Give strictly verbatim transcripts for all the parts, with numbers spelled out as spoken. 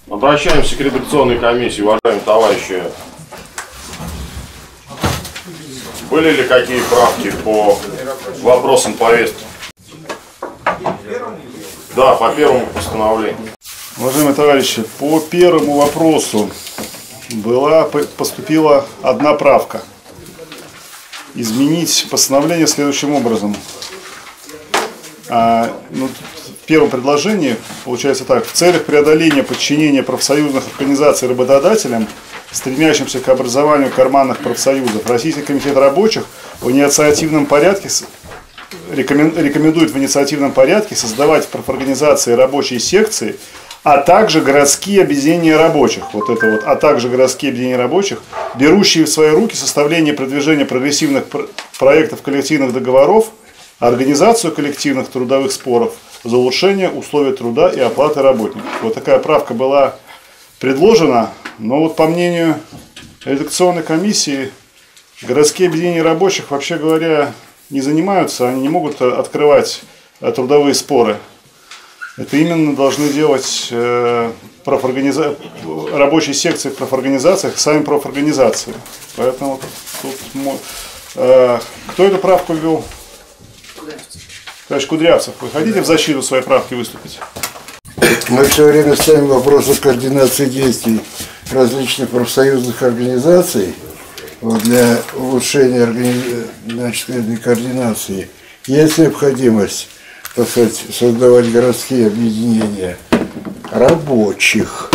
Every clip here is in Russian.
Обращаемся к редакционной комиссии, уважаемые товарищи. Были ли какие правки по вопросам повестки? Да, по первому постановлению. Уважаемые товарищи, по первому вопросу была, поступила одна правка. Изменить постановление следующим образом. А, ну, в первом предложении получается так: в целях преодоления подчинения профсоюзных организаций работодателям, стремящимся к образованию карманных профсоюзов, Российский комитет рабочих в инициативном порядке рекомендует в инициативном порядке создавать в профорганизации рабочие секции, а также городские объединения рабочих, вот это вот, а также городские объединения рабочих, берущие в свои руки составление и продвижение прогрессивных проектов коллективных договоров, организацию коллективных трудовых споров за улучшение условий труда и оплаты работников. Вот такая правка была предложена, но вот по мнению редакционной комиссии, городские объединения рабочих, вообще говоря, не занимаются, они не могут открывать трудовые споры. Это именно должны делать э, профорганиза... рабочие секции в профорганизациях, сами профорганизации. Поэтому тут, э, кто эту правку ввел? Товарищ Кудрявцев, вы хотите в защиту своей правки выступить? Мы все время ставим вопрос о координации действий различных профсоюзных организаций вот, для улучшения органи... значит, этой координации. Есть необходимость, так сказать, создавать городские объединения рабочих.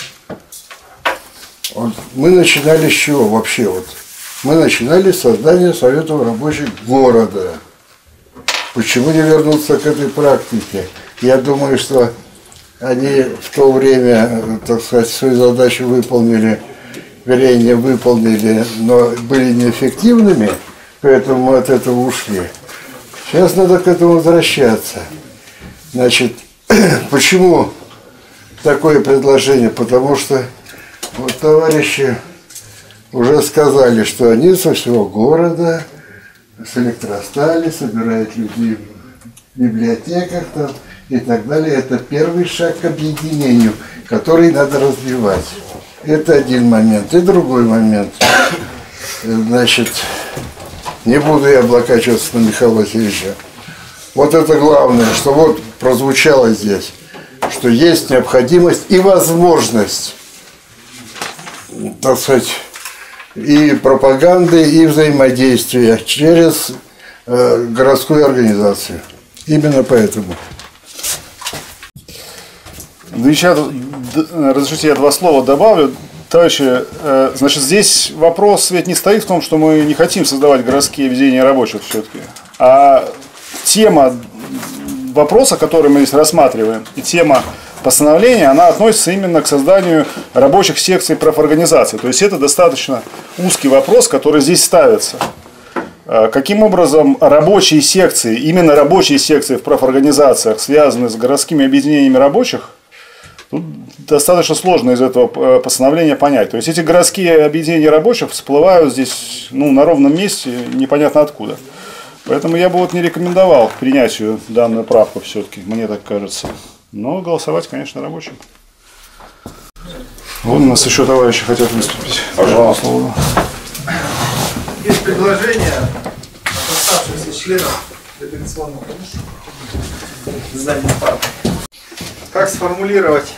Вот мы начинали с чего вообще? Вот, мы начинали с создания Советов рабочих города. Почему не вернуться к этой практике? Я думаю, что они в то время, так сказать, свою задачу выполнили, вернее, не выполнили, но были неэффективными, поэтому мы от этого ушли. Сейчас надо к этому возвращаться. Значит, почему такое предложение? Потому что вот товарищи уже сказали, что они со всего города, с электростали, собирают людей в библиотеках там, и так далее. Это первый шаг к объединению, который надо развивать. Это один момент. И другой момент. Значит, не буду я облокачиваться на Михаила Васильевича. Вот это главное, что вот прозвучало здесь, что есть необходимость и возможность, так сказать, и пропаганды, и взаимодействия через э, городскую организацию. Именно поэтому. Ну, еще, разрешите, я два слова добавлю. Товарищи, э, значит, здесь вопрос ведь не стоит в том, что мы не хотим создавать городские объединения рабочих все-таки. А тема вопроса, который мы здесь рассматриваем, и тема постановления, она относится именно к созданию рабочих секций профорганизаций. То есть это достаточно узкий вопрос, который здесь ставится. Каким образом рабочие секции, именно рабочие секции в профорганизациях связаны с городскими объединениями рабочих, тут достаточно сложно из этого постановления понять. То есть эти городские объединения рабочих всплывают здесь, ну, на ровном месте, непонятно откуда. Поэтому я бы вот не рекомендовал к принятию данную правку все-таки, мне так кажется. Но голосовать, конечно, рабочим. Вон у нас еще товарищи хотят выступить. Пожалуйста. Есть предложение от оставшихся членов редакционной комиссии здания парка. Как сформулировать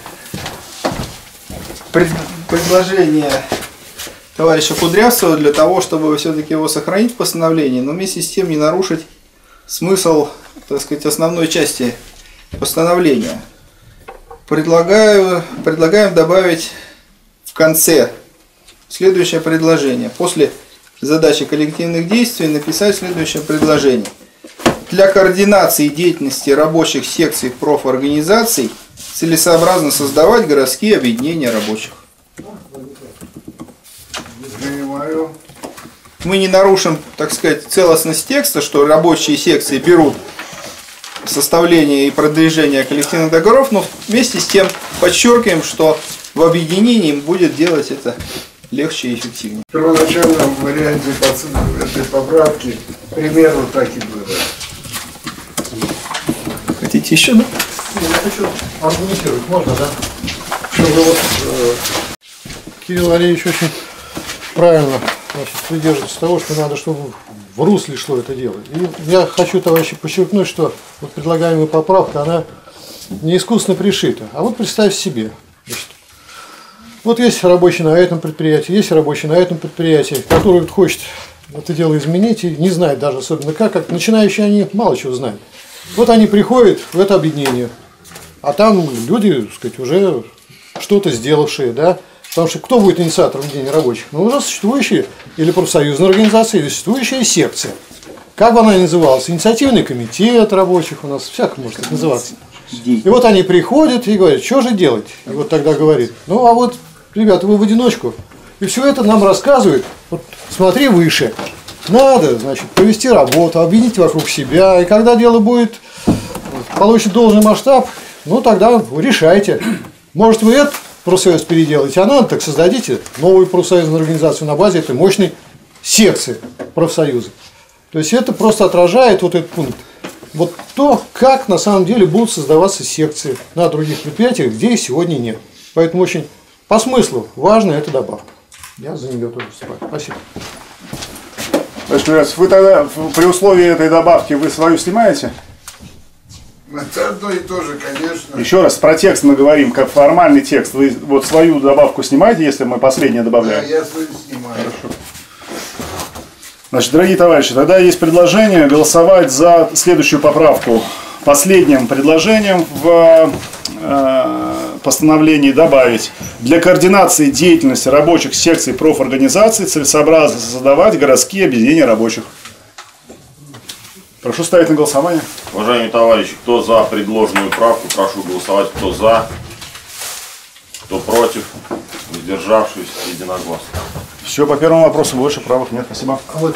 пред... предложение товарища Кудрявцева для того, чтобы все-таки его сохранить в постановлении, но вместе с тем не нарушить смысл, так сказать, основной части постановления. Предлагаю, предлагаем добавить в конце следующее предложение. После задачи коллективных действий написать следующее предложение. Для координации деятельности рабочих секций профорганизаций целесообразно создавать городские объединения рабочих. Мы не нарушим, так сказать, целостность текста, что рабочие секции берут составление и продвижение коллективных договоров, но вместе с тем подчеркиваем, что в объединении им будет делать это легче и эффективнее. В первоначальном варианте этой поправки примерно так и было. Хотите еще, да? Я хочу аргументировать, можно, да? чтобы вот э, Кирилл Валерьевич очень правильно, значит, придерживается того, что надо, чтобы в русле шло это дело. И я хочу, товарищи, подчеркнуть, что вот предлагаемая поправка, она не искусственно пришита. А вот представь себе, значит, вот есть рабочий на этом предприятии, есть рабочий на этом предприятии, который вот хочет это дело изменить и не знает даже особенно как, как начинающие они мало чего знают. Вот они приходят в это объединение, а там люди, так сказать, уже что-то сделавшие, да, потому что кто будет инициатором объединения рабочих? Ну, уже существующие или профсоюзные организации, или существующая секция. Как бы она ни называлась? Инициативный комитет рабочих у нас, всяко может так называться. И вот они приходят и говорят, что же делать? И вот тогда говорит, ну, а вот, ребята, вы в одиночку. И все это нам рассказывают, вот смотри выше. Надо, значит, провести работу, объединить вокруг себя. И когда дело будет, получит должный масштаб, ну тогда решайте. Может, вы этот профсоюз переделаете, а надо, так создадите новую профсоюзную организацию на базе этой мощной секции профсоюза. То есть это просто отражает вот этот пункт. Вот то, как на самом деле будут создаваться секции на других предприятиях, где их сегодня нет. Поэтому очень по смыслу важна эта добавка. Я за нее тоже выступаю. Спасибо. Значит, вы тогда при условии этой добавки вы свою снимаете? Это одно и то же, конечно. Еще раз про текст мы говорим, как формальный текст. Вы вот свою добавку снимаете, если мы последнее добавляем? Да, я свою снимаю. Хорошо. Значит, дорогие товарищи, тогда есть предложение голосовать за следующую поправку. Последним предложением в э, постановлении добавить: для координации деятельности рабочих секций профорганизаций целесообразно создавать городские объединения рабочих. Прошу ставить на голосование. Уважаемые товарищи, кто за предложенную правку, прошу голосовать. Кто за, кто против, воздержавшись, единогласно. Все, по первому вопросу больше правок нет. Спасибо. Вот.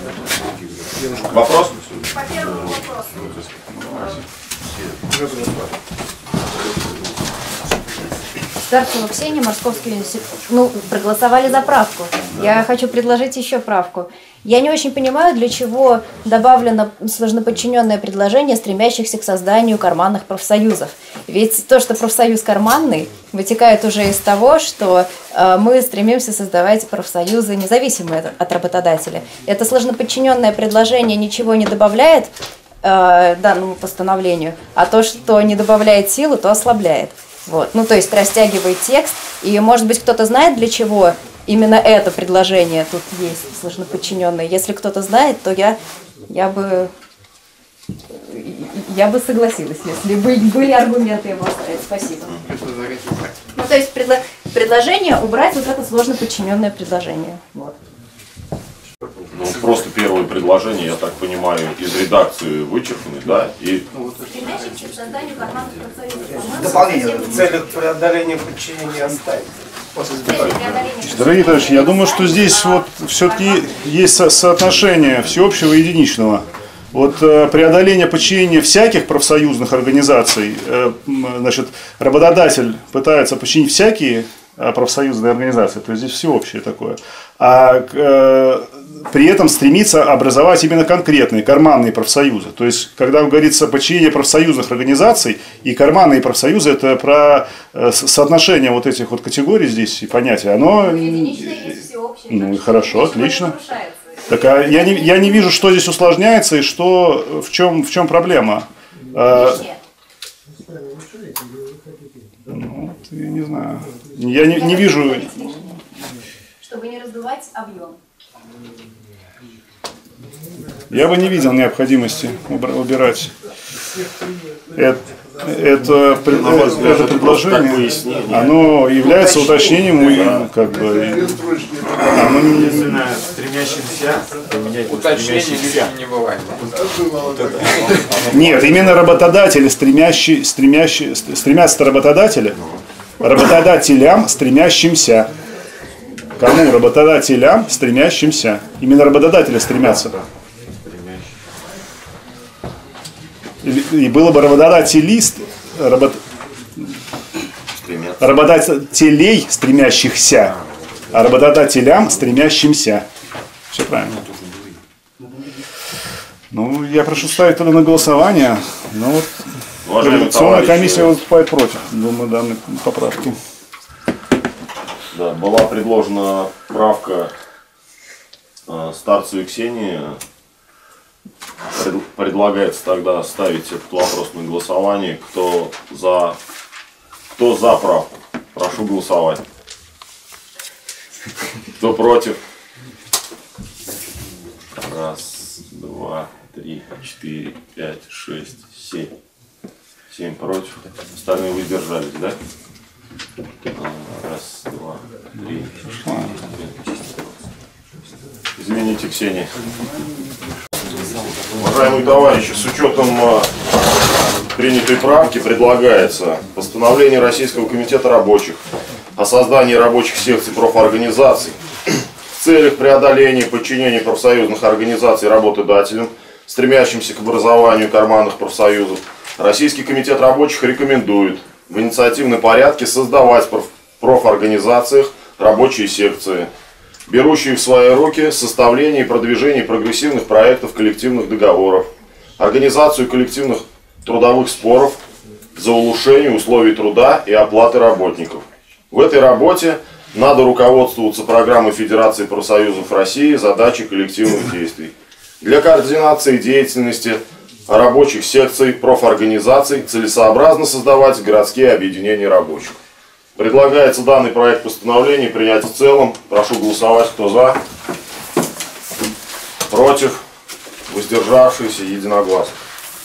Вопрос? По первому вопросу. Старцева Ксения, Московский институт. Ну, проголосовали за правку. Я хочу предложить еще правку. Я не очень понимаю, для чего добавлено сложноподчиненное предложение, стремящихся к созданию карманных профсоюзов. Ведь то, что профсоюз карманный, вытекает уже из того, что э, мы стремимся создавать профсоюзы, независимые от работодателя. Это сложноподчиненное предложение ничего не добавляет э, данному постановлению, а то, что не добавляет силу, то ослабляет. Вот. Ну, то есть растягивает текст, и, может быть, кто-то знает, для чего именно это предложение тут есть, сложноподчиненное. Если кто-то знает, то я, я бы я бы согласилась, если бы были аргументы его оставить. Спасибо. Ну, то есть предло, предложение убрать вот это сложноподчиненное предложение. Вот. Ну, просто первое предложение, я так понимаю, из редакции вычеркнуть, да? И... Дополнение. В целях преодоления подчинения оставить. Дорогие товарищи, я думаю, что здесь вот все-таки есть со соотношение всеобщего и единичного. Вот э, преодоление подчинения всяких профсоюзных организаций, э, значит, работодатель пытается подчинить всякие э, профсоюзные организации, то есть здесь всеобщее такое, а э, при этом стремится образовать именно конкретные карманные профсоюзы. То есть, когда говорится подчинение профсоюзных организаций и карманные профсоюзы, это про э, соотношение вот этих вот категорий здесь и понятия, оно... Ну, хорошо, отлично. Так, а я, не, я не вижу, что здесь усложняется и что, в чем, в чем проблема. А, ну, я не знаю. Я не, не вижу... Чтобы не раздувать объем. Я бы не видел необходимости убирать это, это, это предложение. Оно является уточнением, как бы, оно не... стремящимся поменять уточнение не бывает. Нет, именно работодатели, стремящие, стремящие, стремятся работодатели, работодателям, стремящимся. Кому? Работодателям, стремящимся. Именно работодатели стремятся. И было бы работодателист, работ... работодателей, стремящихся, а работодателям, стремящимся. Все правильно. Ну, я прошу ставить это на голосование. Но вот редакционная комиссия выступает против, думаю, данной поправки. Да, была предложена правка э, Старцевой Ксении. Пред, предлагается тогда ставить этот вопрос на голосование. Кто за, кто за правку? Прошу голосовать. Кто против? Раз, два, три, четыре, пять, шесть, семь. Семь против. Остальные воздержались, да? Раз, два, три, четыре, пять. Извините, Ксения. Уважаемые товарищи, с учетом принятой правки предлагается постановление Российского комитета рабочих о создании рабочих секций профорганизаций в целях преодоления подчинения профсоюзных организаций работодателям, стремящимся к образованию карманных профсоюзов. Российский комитет рабочих рекомендует в инициативном порядке создавать в профорганизациях рабочие секции, берущие в свои руки составление и продвижение прогрессивных проектов коллективных договоров, организацию коллективных трудовых споров за улучшение условий труда и оплаты работников. В этой работе надо руководствоваться программой Федерации профсоюзов России «Задачи коллективных действий». Для координации деятельности рабочих секций, профорганизаций целесообразно создавать городские объединения рабочих. Предлагается данный проект постановления принять в целом. Прошу голосовать, кто за, против, воздержавшиеся, единогласно.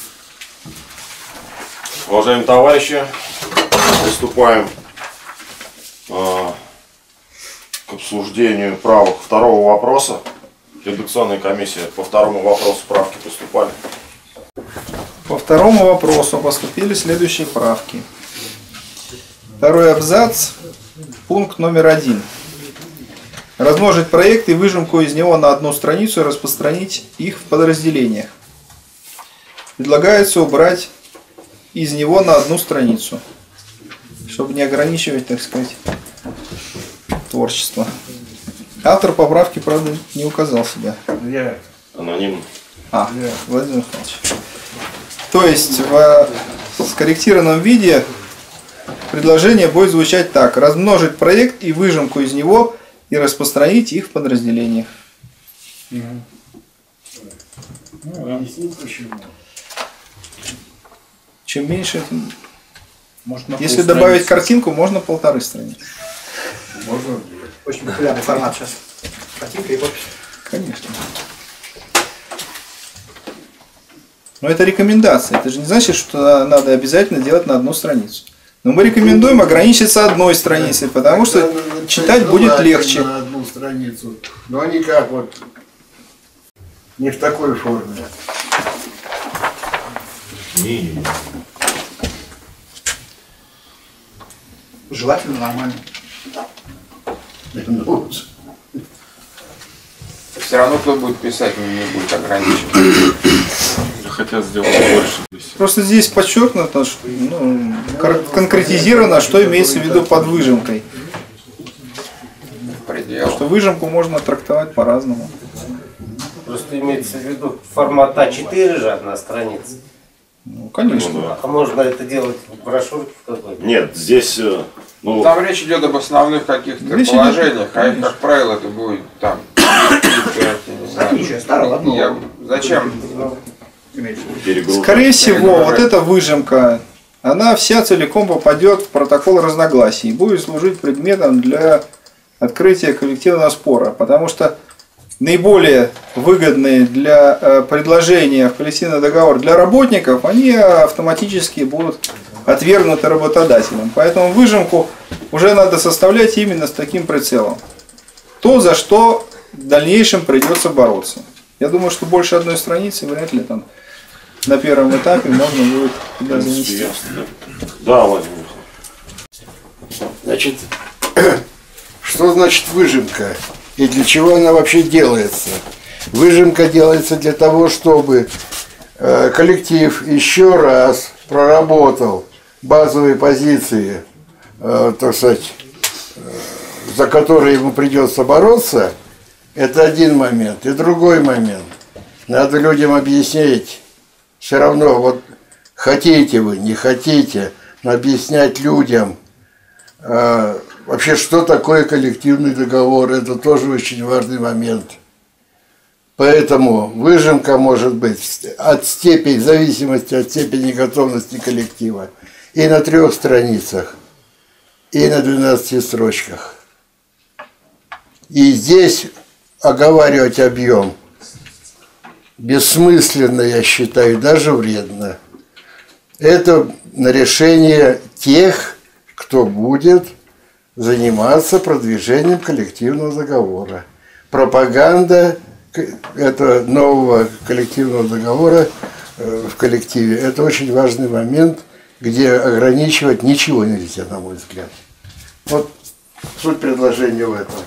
Уважаемые товарищи, приступаем э, к обсуждению правок второго вопроса. Редакционная комиссия по второму вопросу правки поступали. По второму вопросу поступили следующие правки. Второй абзац, пункт номер один. Размножить проект и выжимку из него на одну страницу и распространить их в подразделениях. Предлагается убрать из него на одну страницу, чтобы не ограничивать, так сказать, творчество. Автор поправки, правда, не указал себя. Я. Анонимно. А, Я. Владимир Михайлович. То есть в скорректированном виде предложение будет звучать так. Размножить проект и выжимку из него и распространить их в подразделениях. Ну, объяснить почему. Чем меньше, тем... Можно Если добавить картинку, можно полторы страницы. Можно. Очень популярный формат сейчас. Картинка и подпись. Конечно. Но это рекомендация. Это же не значит, что надо обязательно делать на одну страницу. Но мы рекомендуем ограничиться одной страницей, потому что читать будет легче. На одну страницу. Но никак вот не в такой форме. Не. Желательно нормально. Все равно кто будет писать, не будет ограничивать. Хотят сделать больше. Просто здесь подчеркнуто, что, ну, конкретизировано, что имеется в виду под выжимкой. Предел. Что выжимку можно трактовать по-разному. Просто имеется в виду формат а четыре же одна страница. Ну, конечно. А можно это делать в брошюрке какой-то? Нет, здесь... Ну, там речь идет об основных каких-то речь положениях, идет, а их, как правило, это будет там... Ничего старого, Я... Зачем? Скорее всего, вот эта выжимка, она вся целиком попадет в протокол разногласий и будет служить предметом для открытия коллективного спора, потому что наиболее выгодные для предложения в коллективный договор для работников, они автоматически будут отвергнуты работодателем. Поэтому выжимку уже надо составлять именно с таким прицелом. То, за что в дальнейшем придется бороться. Я думаю, что больше одной страницы вряд ли там на первом этапе можно будет туда занести. Да, Владимир. Значит, что значит выжимка? И для чего она вообще делается? Выжимка делается для того, чтобы коллектив еще раз проработал базовые позиции, так сказать, за которые ему придется бороться. Это один момент. И другой момент. Надо людям объяснить. Все равно, вот хотите вы, не хотите, но объяснять людям, Вообще, что такое коллективный договор? Это тоже очень важный момент. Поэтому выжимка может быть от степени, в зависимости от степени готовности коллектива, и на трех страницах, и на двенадцати строчках. И здесь оговаривать объем бессмысленно, я считаю, даже вредно. Это на решение тех, кто будет заниматься продвижением коллективного договора. Пропаганда этого нового коллективного договора в коллективе – это очень важный момент, где ограничивать ничего нельзя, на мой взгляд. Вот суть предложения в этом.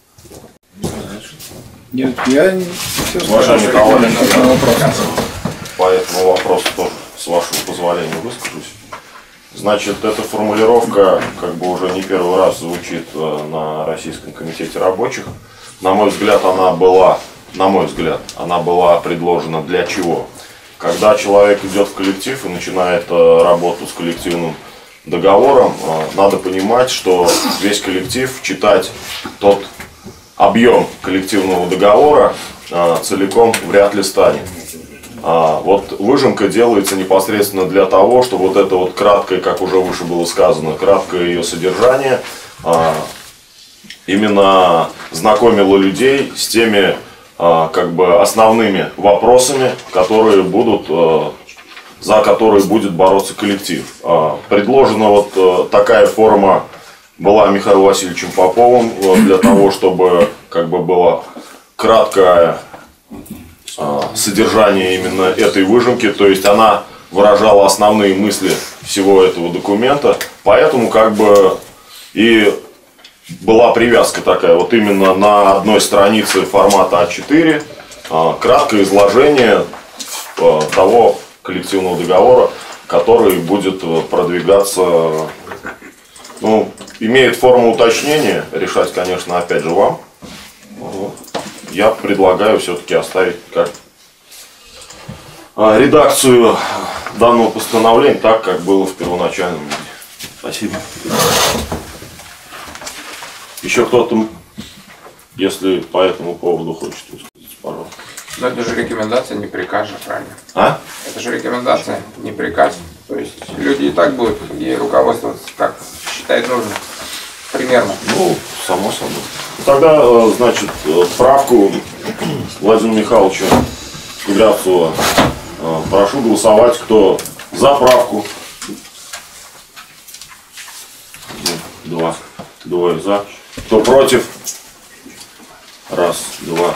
Нет, я не все Уважаемый Николай, по этому вопросу тоже, с вашего позволения, выскажусь. Значит, эта формулировка как бы уже не первый раз звучит на Российском комитете рабочих. На мой взгляд, она была, на мой взгляд, она была предложена для чего? Когда человек идет в коллектив и начинает работу с коллективным договором, надо понимать, что весь коллектив, читать тот объем коллективного договора целиком вряд ли станет. А вот выжимка делается непосредственно для того, чтобы вот это вот краткое, как уже выше было сказано, краткое ее содержание а, именно знакомило людей с теми а, как бы основными вопросами, которые будут, а, за которые будет бороться коллектив. А, предложена вот а, такая форма была Михаилом Васильевичем Поповым а, для того, чтобы как бы было краткое содержание именно этой выжимки, то есть она выражала основные мысли всего этого документа, поэтому как бы и была привязка такая, вот именно на одной странице формата а четыре, краткое изложение того коллективного договора, который будет продвигаться, ну, имеет форму уточнения, решать, конечно, опять же вам. Я предлагаю все-таки оставить как редакцию данного постановления так, как было в первоначальном виде. Спасибо. Еще кто-то, если по этому поводу хочет высказаться, пожалуйста. Но это же рекомендация, не приказ же, правильно? А? Это же рекомендация, не приказ. То есть люди и так будут и руководствоваться, как считает нужно. Примерно. Ну, само собой. Тогда, значит, правку Владимира Михайловича Кудрявцева прошу голосовать, кто за правку. Два. Двое за. Кто против? Раз, два,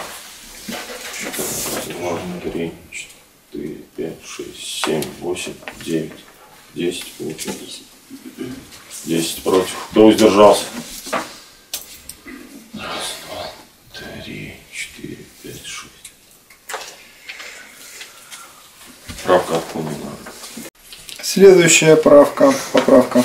два, три, четыре, пять, шесть, семь, восемь, девять, десять, десять. десять против. Кто воздержался? Раз, два, три, четыре, пять, шесть. Правка отклонена. Следующая правка, поправка.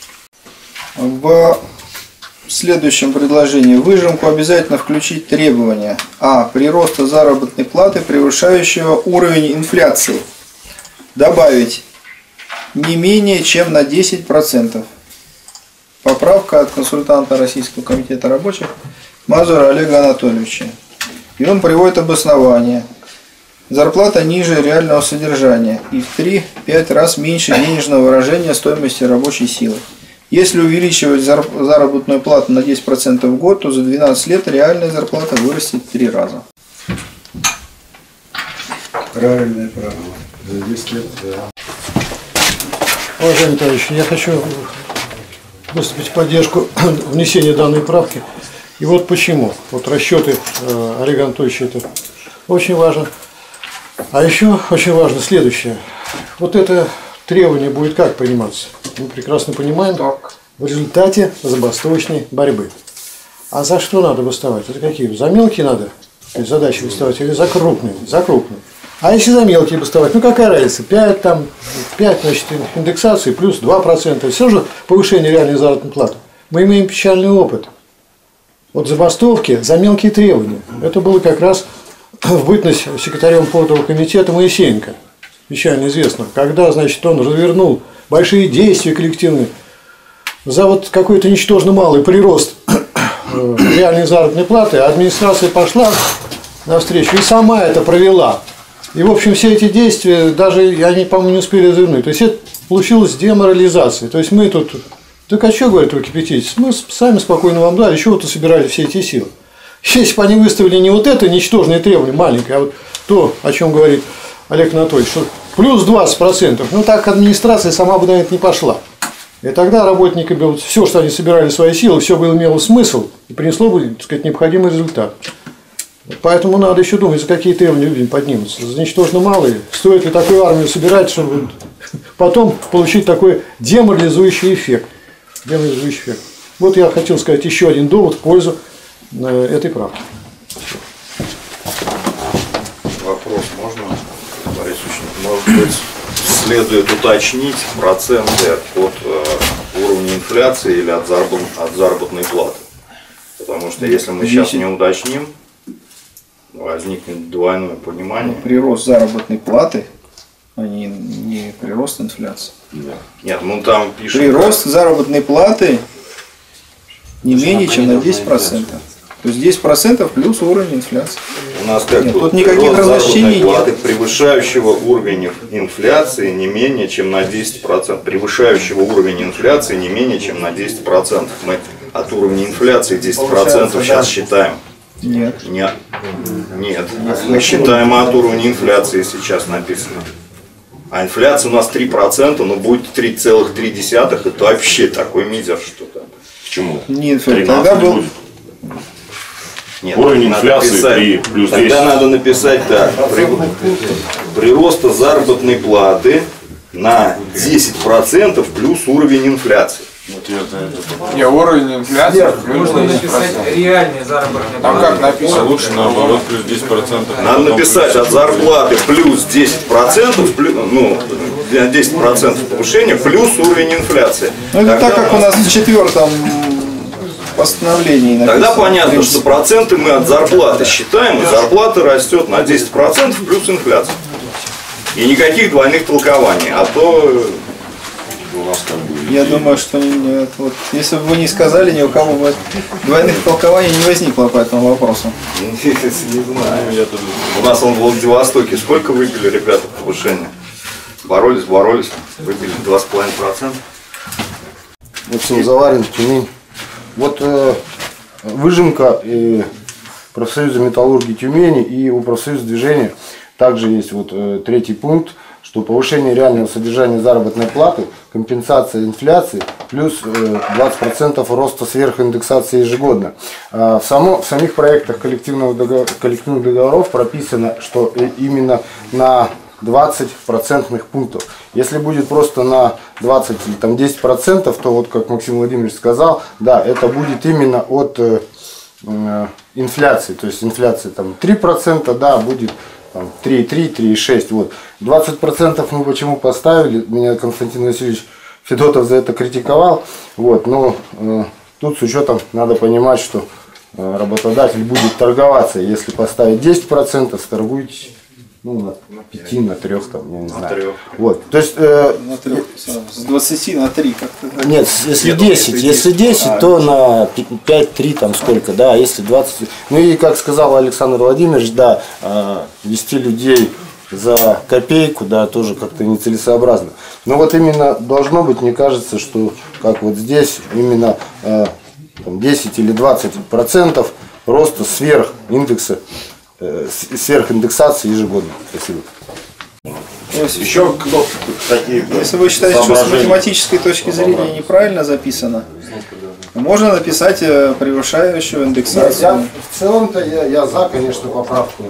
В следующем предложении выжимку обязательно включить требования. А. Прироста заработной платы, превышающего уровень инфляции. Добавить не менее чем на десять процентов. Поправка от консультанта Российского комитета рабочих Мазура Олега Анатольевича. И он приводит обоснование. Зарплата ниже реального содержания и в три-пять раз меньше денежного выражения стоимости рабочей силы. Если увеличивать заработную плату на десять процентов в год, то за двенадцать лет реальная зарплата вырастет в три раза. Правильное правило. За десять лет, да. Уважаемые товарищи, я хочу выступить в поддержку внесения данной правки. И вот почему. Вот расчеты э, Олега Анатольевича, это очень важно. А еще очень важно следующее. Вот это требование будет как приниматься? Мы прекрасно понимаем, в результате забастовочной борьбы. А за что надо выставать? Это какие? За мелкие надо задачи выставать или за крупные? За крупные. А если за мелкие выставать, ну какая разница? пять, там, пять, значит, индексации плюс два процента. Все же повышение реальной заработной платы. Мы имеем печальный опыт. Вот забастовки за мелкие требования. Это было как раз в бытность секретарем Портового комитета Моисеенко. Печально известно. Когда, значит, он развернул большие действия коллективные за вот какой-то ничтожно малый прирост реальной заработной платы администрация пошла навстречу и сама это провела. И, в общем, все эти действия, даже они, по-моему, не успели развернуть. То есть, это получилась деморализация. То есть, мы тут, так а что, говорят, вы кипятитесь? Мы сами спокойно вам дали, чего-то собирали все эти силы. Если бы они выставили не вот это ничтожное требование, маленькое, а вот то, о чем говорит Олег Анатольевич, что плюс двадцать процентов, ну так администрация сама бы на это не пошла. И тогда работники бы, вот, все, что они собирали свои силы, все бы имело смысл и принесло бы, так сказать, необходимый результат. Поэтому надо еще думать, за какие требования люди поднимутся. За ничтожно малые. Стоит ли такую армию собирать, чтобы потом получить такой деморализующий эффект. Деморализующий эффект. Вот я хотел сказать еще один довод в пользу этой правки. Вопрос можно, Борис Ильич? Может быть, следует уточнить проценты от э, уровня инфляции или от, заработ, от заработной платы? Потому что если мы сейчас не уточним, возникнет двойное понимание. Прирост заработной платы, а не, не прирост инфляции. Да. Нет, ну там пишем. Прирост как... заработной платы не менее чем на десять процентов. То есть десять процентов плюс уровень инфляции. У нас как нет, тут, тут никаких различений платы, нет. Превышающего уровень инфляции не менее чем на десять процентов. Превышающего уровень инфляции не менее чем на десять процентов. Мы от уровня инфляции десять процентов сейчас считаем. Нет. Нет. Нет. Мы считаем от уровня инфляции сейчас написано. А инфляция у нас три процента, но будет три целых три десятых, это вообще такой мизер что-то. Почему? Нет, тогда был... будет. Нет, уровень инфляции три плюс десять. Тогда надо написать так. При, прироста заработной платы на десять процентов плюс уровень инфляции. Не, уровень инфляции. Можно написать реальный заработный платы. Там как написано? Лучше наоборот плюс десять процентов. Надо написать от зарплаты плюс десять процентов, плюс, ну, десять процентов повышения плюс уровень инфляции. Ну, это Тогда так, как у нас в четвертом постановлении написано. Тогда понятно, что проценты мы от зарплаты считаем, и зарплата растет на десять процентов плюс инфляция. И никаких двойных толкований, а то... Я думаю, что нет. Вот, если бы вы не сказали, ни у кого бы двойных толкований не возникло по этому вопросу. Не знаю. У нас он в Владивостоке сколько выбили ребята повышения? Боролись, боролись, выбили два с половиной процента. Максим Заварин, Тюмень. Вот э, выжимка э, профсоюза металлургии Тюмени и у профсоюза движения также есть вот э, третий пункт, что повышение реального содержания заработной платы, компенсация инфляции плюс э, двадцать процентов роста сверхиндексации ежегодно. А в, само, в самих проектах коллективного договор, коллективных договоров прописано, что именно на двадцать процентных пунктов. Если будет просто на двадцать или там десять процентов, то вот как Максим Владимирович сказал, да, это будет именно от э, э, инфляции. То есть инфляция там три процента, да, будет там три и три, три и шесть. Вот. двадцать процентов мы почему поставили? Меня Константин Васильевич Федотов за это критиковал. Вот, но э, тут с учетом надо понимать, что э, работодатель будет торговаться. Если поставить десять процентов, торгуйтесь. Ну, на пяти, на трех, там, я не знаю. трех. Вот. То есть, э, На трех, с двадцати на три как-то. Нет, если десять, если десять, то на пять-три там сколько, да, а если двадцать. Ну и как сказал Александр Владимирович, да, вести людей за копейку, да, тоже как-то нецелесообразно. Но вот именно должно быть, мне кажется, что как вот здесь именно там, десять или двадцать процентов роста сверх индекса, сверхиндексации ежегодно. Спасибо. Еще кто такие? Если вы считаете, что с математической точки зрения неправильно записано, можно написать превышающую индексацию. Я, в целом-то я, я за, конечно, поправку.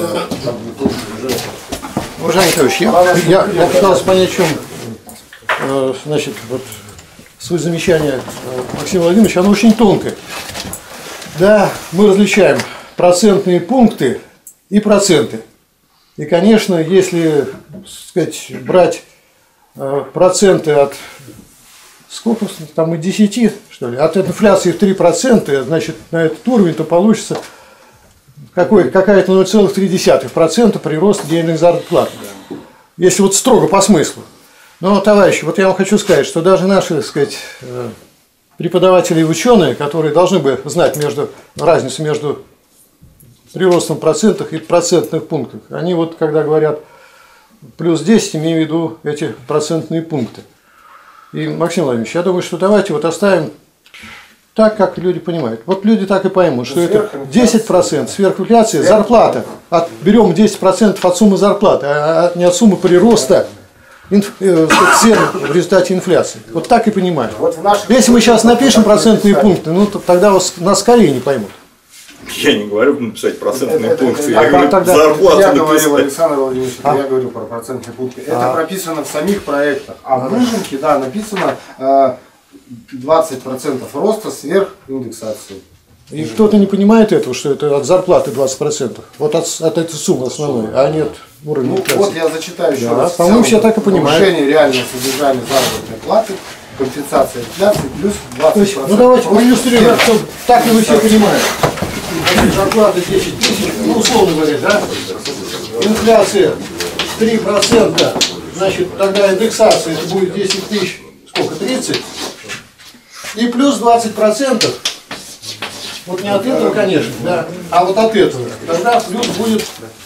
Уважаемый товарищ, я, я, я пытался понять, в чем, э, значит, вот суть замечания Максима Владимировича, оно очень тонкое. Да, мы различаем процентные пункты и проценты. И, конечно, если, так сказать, брать э, проценты от сколько там и десяти, что ли, от инфляции в три процента, значит, на этот уровень, то получится какой, какая-то ноль целых три десятых процента прироста денежных заработных плат. Если вот строго по смыслу. Но, товарищи, вот я вам хочу сказать, что даже наши, так сказать, преподаватели и ученые, которые должны бы знать между, разницу между приростом в процентах и процентных пунктах. Они вот, когда говорят плюс десять, имею в виду эти процентные пункты. И, Максим Владимирович, я думаю, что давайте вот оставим так, как люди понимают. Вот люди так и поймут, что это десять процентов сверхинфляция, зарплата. От, берем десять процентов от суммы зарплаты, а не от суммы прироста инф, э, цен в результате инфляции. Вот так и понимаю. Вот если мы сейчас напишем процентные пункты, ну то, тогда вас, нас скорее не поймут. Я не говорю написать процентные это, пункты, это, я это, говорю тогда, зарплату Я написать. говорил, Александр Владимирович, а? я говорю про процентные пункты. А? Это прописано в самих проектах. А в выжимке, да, написано э, двадцать процентов роста сверх индексации. И кто-то не понимает этого, что это от зарплаты двадцать процентов. Вот от, от этой суммы основной, а не от уровня Ну, инфляции. вот я зачитаю еще да, раз. По-моему, все так и понимают. Повышение реального содержания заработной платы, компенсация инфляции плюс двадцать процентов. Ну давайте проиллюстрируем, чтобы так и вы все понимаете. Зарплата десять тысяч, ну условно говоря, да? Инфляция три процента, значит, тогда индексация это будет десять тысяч, сколько, тридцать? И плюс двадцать процентов, вот не от этого, конечно, да, а вот от этого, тогда плюс будет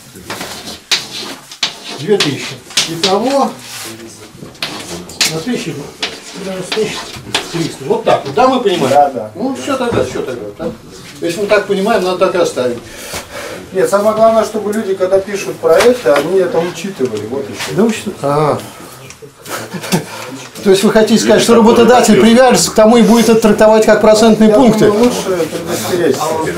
две тысячи. Итого на тысячу, тысяча триста. Вот так вот, да, мы понимаем? Да, да. Ну, все тогда, все тогда. Да? Если мы так понимаем, надо так и оставить. Нет, самое главное, чтобы люди, когда пишут проекты, они это учитывали. Вот еще. Да учитывали. А. То есть вы хотите сказать, что работодатель привяжется к тому и будет это трактовать как процентные Я пункты? думаю, лучше предостеречь.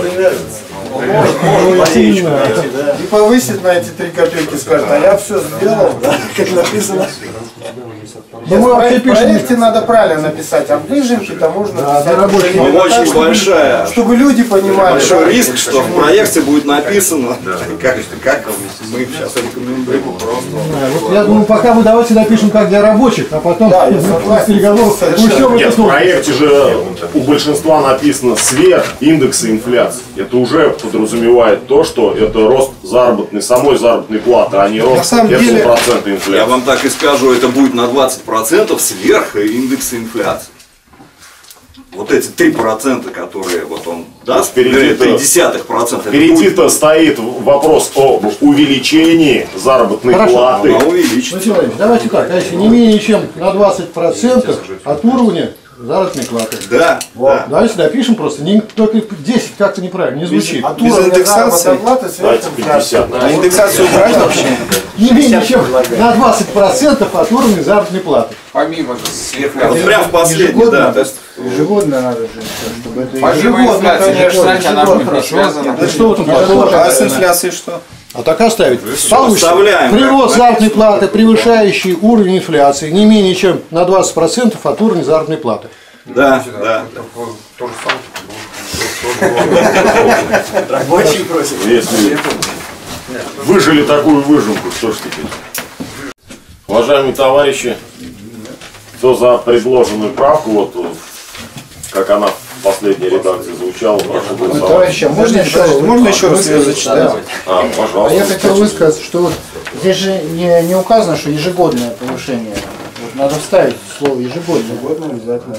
А И повысит на эти три копейки, скажет, а я все сделал, да, как написано. Ну, мы вообще В пишем. проекте надо правильно написать, а в выжимке-то можно Да, написать. рабочий. именно Ну, так, очень чтобы- большая. Чтобы люди понимали. Большой да, риск, что в проекте будет написано, как, как мы сейчас рекомендуем. Да, вот я думаю, пока мы давайте напишем как для рабочих, а потом Да, я в согласен. переговорах мы все в Нет, это в смотрим. проекте же у большинства написано сверх индекса инфляции. Это уже подразумевает то, что это рост заработной, самой заработной платы, а не рост самом этого деле- процента Я инфляции. вам так и скажу, это будет на двадцать процентов сверх индекса инфляции. Вот эти три процента, которые вот он даст, Впереди-то- три десятых процента. Впереди-то стоит вопрос об увеличении заработной Хорошо. платы. Она увеличится. Владимир Владимирович, давайте так, а если не менее чем на двадцать процентов от уровня заработной платы. Да, да. Давайте напишем просто, не, только десять как-то неправильно, не звучит. От Без уровня индексации. заработной платы сверх Давайте инфляции. пятьдесят. А индексацию убрать вообще? Не менее чем на двадцать процентов от уровня заработной платы. Помимо сверху. Вот прям в последний, да. То есть Ежегодно надо же, чтобы это Помимо Ежегодно, инфляции, конечно, кстати, она же не ежегодно. связана. Да что в этом плохого? А с инфляцией что? А так оставить. всё, Получится. оставляем, Прирост да. заработной платы, превышающий уровень инфляции, не менее чем на двадцать процентов от уровня заработной платы. да, да. То же самое. Рабочий просит. Если выжили такую выжимку, что ж теперь? Уважаемые товарищи, кто за предложенную правку, вот как она в последней редакции звучала, прошу голосовать. Товарищи, а можно еще, Можно еще раз ее зачитать? А, А пожалуйста. я хотел высказать, что вот здесь же не, не указано, что ежегодное повышение. Вот надо вставить слово ежегодное. Ежегодное обязательно.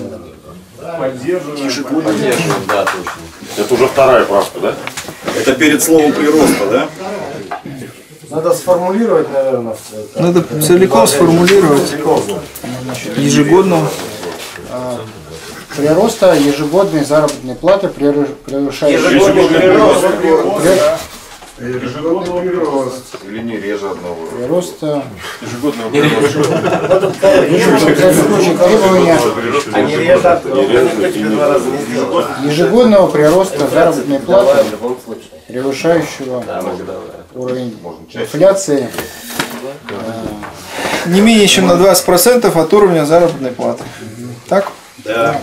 Это уже вторая правка, да? Это перед словом прироста, да? Надо сформулировать, наверное. Надо целиком сформулировать. Ежегодно. Прироста ежегодной заработной платы превыш- превышающей... Ежегодный прирост. Ежегодного прироста. Или не реже одного. Прироста... Ежегодного требования Они режут, никто тебе два раза не сделал. ежегодного прироста заработной платы, превышающего уровень инфляции. Не менее чем на двадцать процентов от уровня заработной платы. Так? Да.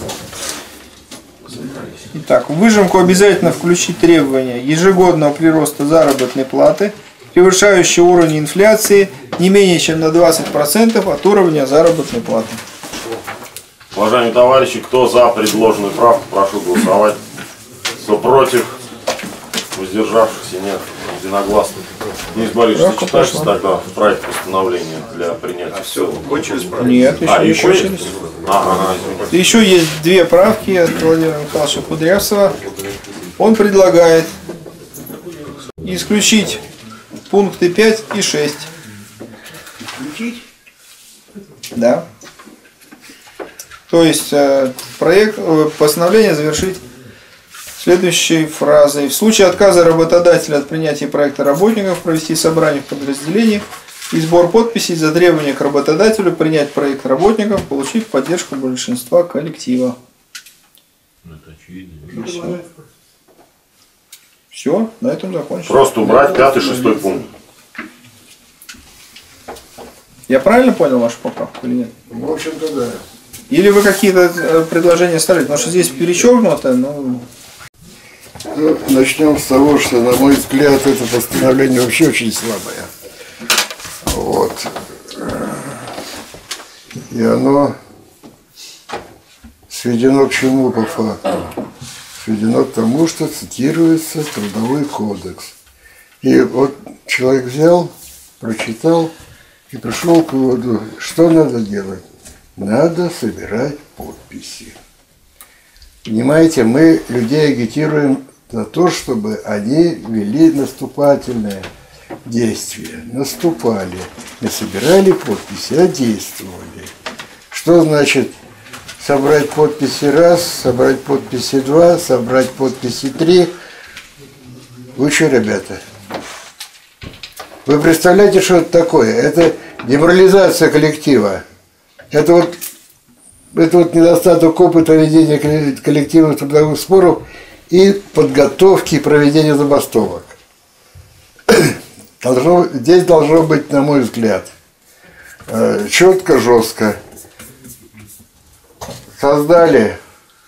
Итак, в выжимку обязательно включить требования ежегодного прироста заработной платы, превышающий уровень инфляции не менее чем на двадцать процентов от уровня заработной платы. Уважаемые товарищи, кто за предложенную правку, прошу голосовать. Кто против, воздержавшихся нет. Единогласно. Денис Борисович, зачитайте тогда проект постановления для принятия. Все, кончились правильно? Нет, еще А, не еще кончились. есть? Ага, извините. Еще есть две правки от Владимира Михайловича Кудрявцева. Он предлагает исключить пункты пять и шесть. Исключить? Да. То есть э, проект, э, постановление завершить следующей фразой. В случае отказа работодателя от принятия проекта работников провести собрание в подразделениях и сбор подписей за требование к работодателю принять проект работников, получив поддержку большинства коллектива. Все. Все, на этом закончим. Просто убрать пятый, шестой пункт. Я правильно понял вашу поправку или нет? В общем-то, да. Или вы какие-то предложения ставите? Потому что здесь перечеркнуто, но... Ну, начнем с того, что, на мой взгляд, это постановление вообще очень слабое. Вот. И оно сведено к чему по факту? Сведено к тому, что цитируется Трудовой кодекс. И вот человек взял, прочитал и пришел к выводу, что надо делать? Надо собирать подписи. Понимаете, мы людей агитируем за то, чтобы они вели наступательное действие. Наступали. Не собирали подписи, а действовали. Что значит собрать подписи раз, собрать подписи два, собрать подписи три? Вы что, ребята? Вы представляете, что это такое? Это деморализация коллектива. Это вот, это вот недостаток опыта ведения коллективных трудовых споров и подготовки и проведения забастовок. Должно, здесь должно быть, на мой взгляд, четко, жестко. Создали,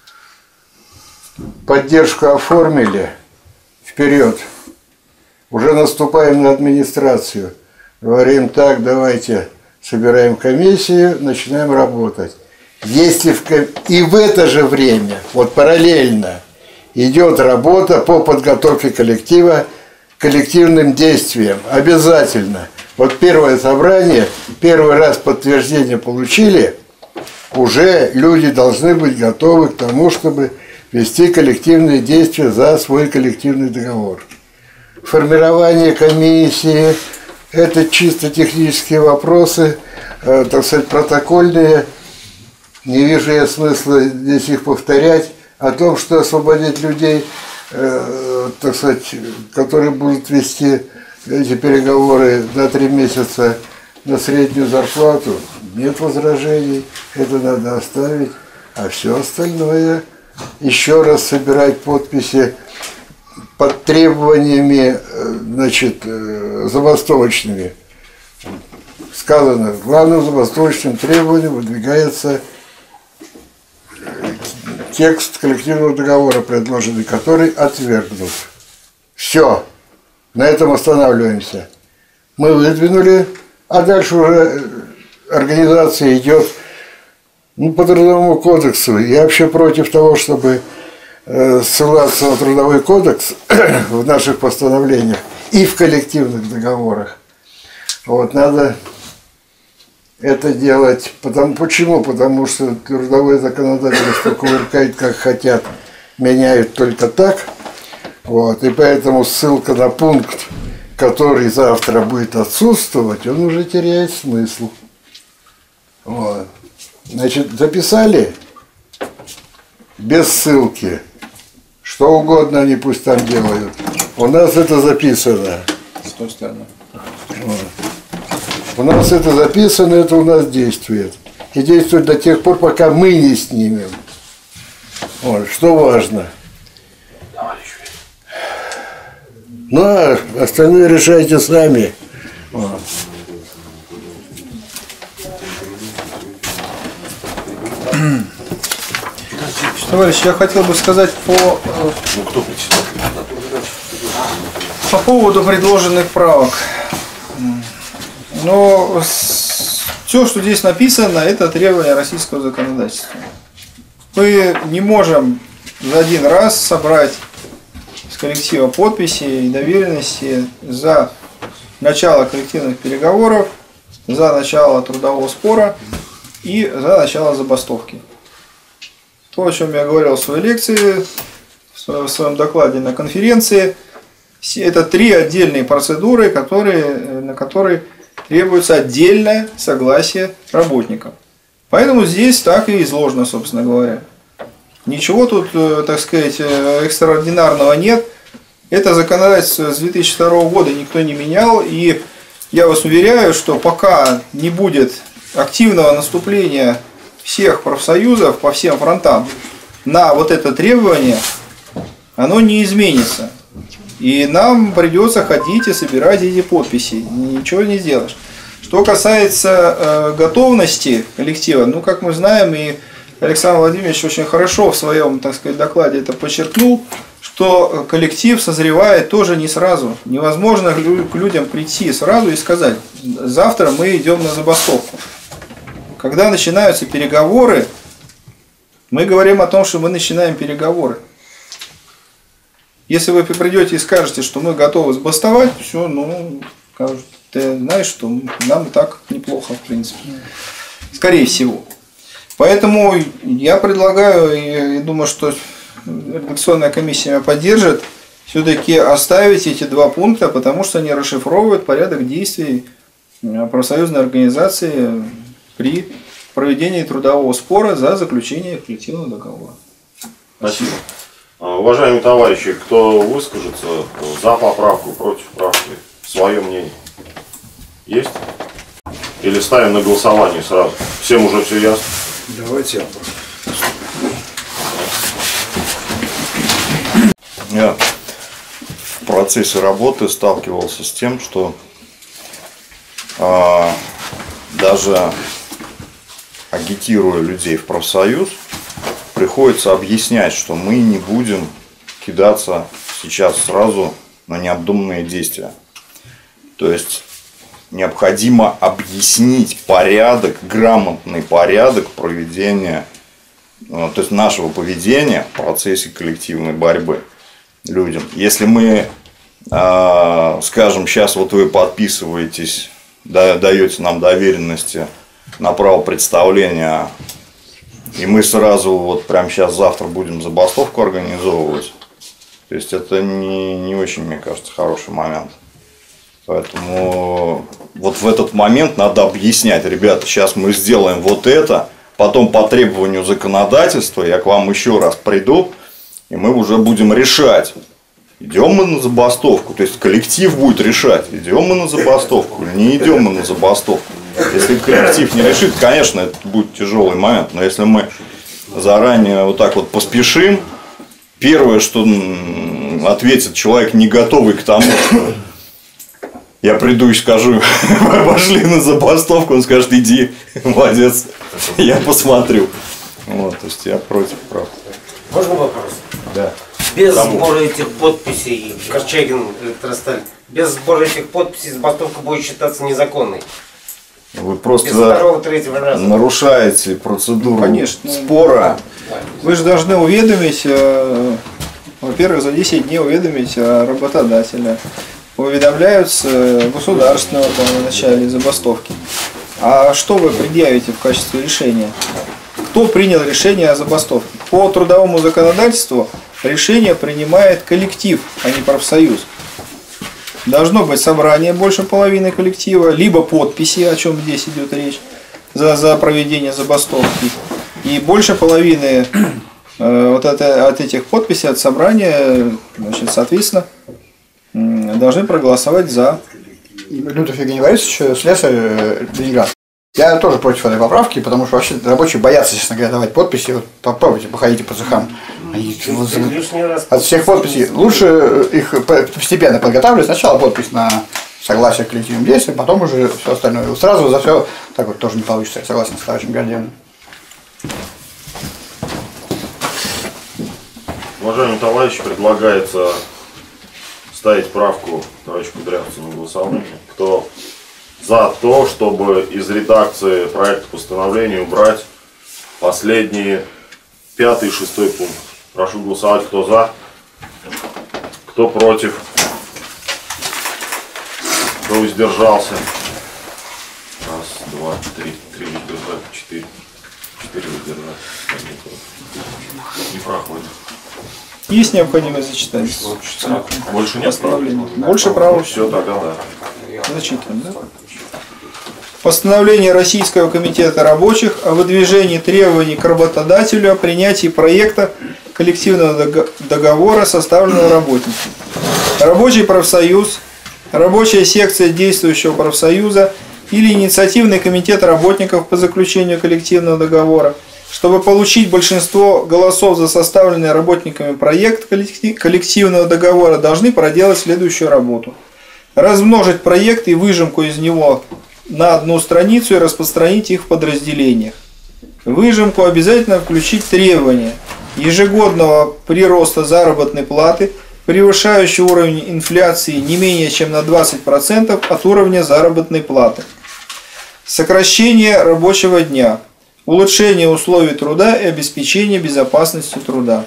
поддержку оформили, вперед. Уже наступаем на администрацию. Говорим так, давайте собираем комиссию, начинаем работать. Если в, и в это же время, вот параллельно, идет работа по подготовке коллектива к коллективным действиям. Обязательно. Вот первое собрание, первый раз подтверждение получили, уже люди должны быть готовы к тому, чтобы вести коллективные действия за свой коллективный договор. Формирование комиссии – это чисто технические вопросы, э, так сказать, протокольные. Не вижу я смысла здесь их повторять. О том, что освободить людей, э, так сказать, которые будут вести эти переговоры на три месяца на среднюю зарплату, нет возражений, это надо оставить. А все остальное, еще раз собирать подписи под требованиями, значит, забастовочными. Сказано, главным забастовочным требованием выдвигается текст коллективного договора, предложенный, который отвергнут. Все. На этом останавливаемся. Мы выдвинули, а дальше уже организация идет, ну, по Трудовому кодексу. Я вообще против того, чтобы э, ссылаться на Трудовой кодекс в наших постановлениях и в коллективных договорах. Вот, надо это делать. Потому, почему? Потому что трудовое законодательство кувыркает как хотят, меняют только так. Вот, и поэтому ссылка на пункт, который завтра будет отсутствовать, он уже теряет смысл. Вот. Значит, записали без ссылки. Что угодно они пусть там делают. У нас это записано. С той стороны. Вот. У нас это записано, это у нас действует. И действует до тех пор, пока мы не снимем. Вот. Что важно. Ну, а остальное решайте сами. Вот. Товарищ, я хотел бы сказать по, по поводу предложенных правок. Но все, что здесь написано, это требования российского законодательства. Мы не можем за один раз собрать, с коллектива подписи и доверенности за начало коллективных переговоров, за начало трудового спора и за начало забастовки. То, о чем я говорил в своей лекции, в своем докладе на конференции, это три отдельные процедуры, которые, на которые требуется отдельное согласие работников. Поэтому здесь так и изложено, собственно говоря. Ничего тут, так сказать, экстраординарного нет. Это законодательство с две тысячи второго года никто не менял. И я вас уверяю, что пока не будет активного наступления всех профсоюзов по всем фронтам на вот это требование, оно не изменится. И нам придется ходить и собирать эти подписи. Ничего не сделаешь. Что касается э, готовности коллектива, ну, как мы знаем, и Александр Владимирович очень хорошо в своем, так сказать, докладе это подчеркнул, что коллектив созревает тоже не сразу. Невозможно к людям прийти сразу и сказать: завтра мы идем на забастовку. Когда начинаются переговоры, мы говорим о том, что мы начинаем переговоры. Если вы придете и скажете, что мы готовы забастовать, все, ну, скажут: ты знаешь, что нам и так неплохо, в принципе. Скорее всего. Поэтому я предлагаю, и думаю, что редакционная комиссия меня поддержит, все-таки оставить эти два пункта, потому что они расшифровывают порядок действий профсоюзной организации при проведении трудового спора за заключение коллективного договора. Спасибо. Уважаемые товарищи, кто выскажется за поправку, против правки, свое мнение есть? Или ставим на голосование сразу? Всем уже все ясно? Давайте я Я в процессе работы сталкивался с тем, что э, даже агитируя людей в профсоюз, приходится объяснять, что мы не будем кидаться сейчас сразу на необдуманные действия. То есть необходимо объяснить порядок, грамотный порядок проведения, то есть нашего поведения в процессе коллективной борьбы людям. Если мы э, скажем, сейчас вот вы подписываетесь, даете нам доверенности на право представления, и мы сразу вот прямо сейчас завтра будем забастовку организовывать, то есть это не, не очень, мне кажется, хороший момент. Поэтому вот в этот момент надо объяснять: ребята, сейчас мы сделаем вот это, потом по требованию законодательства я к вам еще раз приду, и мы уже будем решать, идем мы на забастовку. То есть коллектив будет решать, идем мы на забастовку или не идем мы на забастовку. Если коллектив не решит, конечно, это будет тяжелый момент, но если мы заранее вот так вот поспешим, первое, что ответит человек, не готовый к тому, что я приду и скажу: пошли на забастовку, он скажет: иди, молодец, я посмотрю. Вот, то есть я против прав. Можно вопрос? Да. Без сбора этих подписей, Корчагин, Электросталь, без сбора этих подписей забастовка будет считаться незаконной. Вы просто второго, третьего раза нарушаете процедуру Конечно. спора. Вы же должны уведомить, во-первых, за десять дней уведомить работодателя. Уведомляются государственного в начале забастовки. А что вы предъявите в качестве решения? Кто принял решение о забастовке? По трудовому законодательству решение принимает коллектив, а не профсоюз. Должно быть собрание больше половины коллектива, либо подписи, о чем здесь идет речь, за, за проведение забастовки. И больше половины э, вот это, от этих подписей, от собрания, значит, соответственно, должны проголосовать за. Лютов Евгений Борисович, слесарь, Ленинград. Я тоже против этой поправки, потому что вообще рабочие боятся, честно говоря, давать подписи. Вот попробуйте, походите по цехам. Они от всех подписей. Лучше их постепенно подготавливать. Сначала подпись на согласие к коллективным действиям, потом уже все остальное. Сразу за все так вот тоже не получится. Я согласен с товарищем Гордеевым. Уважаемые товарищи, предлагается ставить правку товарища Кудрявцева на голосование. Кто за то, чтобы из редакции проекта постановления убрать последние пятый и шестой пункт? Прошу голосовать, кто за, Кто против? Кто воздержался? Раз, два, три. Три воздержали. Четыре. Четыре воздержали. Не проходит. Есть необходимость зачитать? Больше нет прав. Больше прав. Все, тогда да. Зачитываем, да? Постановление Российского комитета рабочих о выдвижении требований к работодателю о принятии проекта коллективного договора, составленного работником. Рабочий профсоюз, рабочая секция действующего профсоюза или инициативный комитет работников по заключению коллективного договора, чтобы получить большинство голосов за составленный работниками проект коллективного договора, должны проделать следующую работу. Размножить проект и выжимку из него на одну страницу и распространить их в подразделениях. В выжимку обязательно включить требования ежегодного прироста заработной платы, превышающий уровень инфляции не менее чем на двадцать процентов от уровня заработной платы. Сокращение рабочего дня, улучшение условий труда и обеспечение безопасности труда.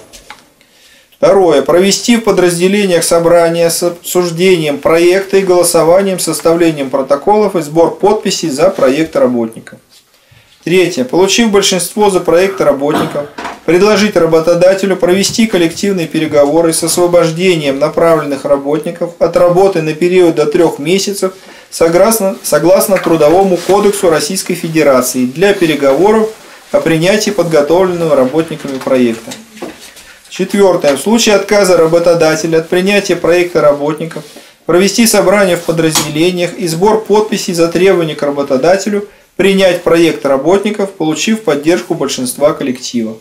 Второе. Провести в подразделениях собрания с обсуждением проекта и голосованием, составлением протоколов и сбор подписей за проект работников. Третье. Получив большинство за проект работников, предложить работодателю провести коллективные переговоры с освобождением направленных работников от работы на период до трех месяцев согласно, согласно Трудовому кодексу Российской Федерации для переговоров о принятии подготовленного работниками проекта. Четвертое. В случае отказа работодателя от принятия проекта работников, провести собрание в подразделениях и сбор подписей за требования к работодателю принять проект работников, получив поддержку большинства коллектива.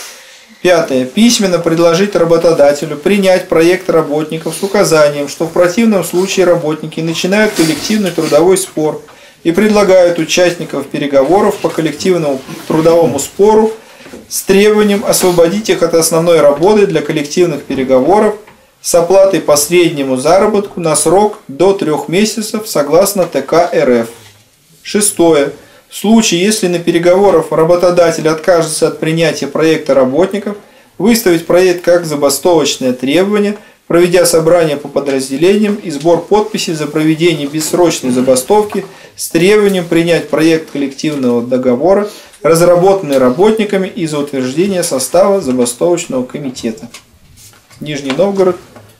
Пятое. Письменно предложить работодателю принять проект работников с указанием, что в противном случае работники начинают коллективный трудовой спор и предлагают участников переговоров по коллективному трудовому спору с требованием освободить их от основной работы для коллективных переговоров с оплатой по среднему заработку на срок до трех месяцев согласно ТК РФ. Шестое. В случае, если на переговорах работодатель откажется от принятия проекта работников, выставить проект как забастовочное требование, проведя собрание по подразделениям и сбор подписей за проведение бессрочной забастовки с требованием принять проект коллективного договора, разработанный работниками, и за утверждение состава забастовочного комитета. Нижний Новгород,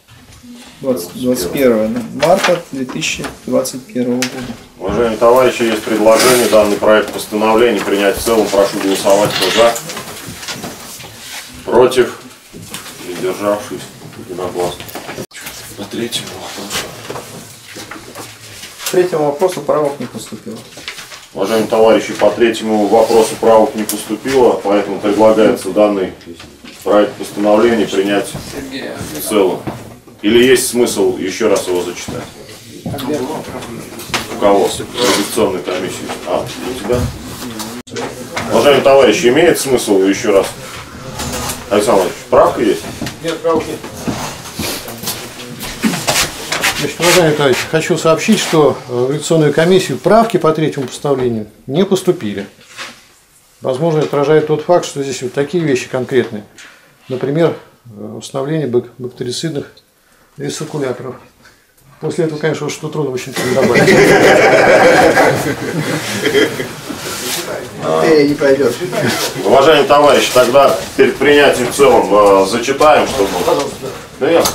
двадцать первое марта две тысячи двадцать первого года. Уважаемые товарищи, есть предложение данный проект постановления принять в целом. Прошу голосовать. Кто за? Против? Воздержавшись? Единогласно. По третьему вопросу. К третьему вопросу правок не поступило. Уважаемые товарищи, по третьему вопросу правок не поступило, поэтому предлагается данный проект постановления принять в целом. Или есть смысл еще раз его зачитать? У кого? Редакционной комиссии. А, у тебя? Уважаемые товарищи, имеет смысл еще раз? Александр Ильич, правка есть? Нет, правок нет. Значит, уважаемые товарищи, хочу сообщить, что в редакционную комиссию правки по третьему постановлению не поступили. Возможно, это отражает тот факт, что здесь вот такие вещи конкретные. Например, установление бактерицидных рециркуляторов. После этого, конечно, что трудно очень добавить. Не пойдет. Уважаемые товарищи, тогда перед принятием в целом зачитаем, чтобы... Да я...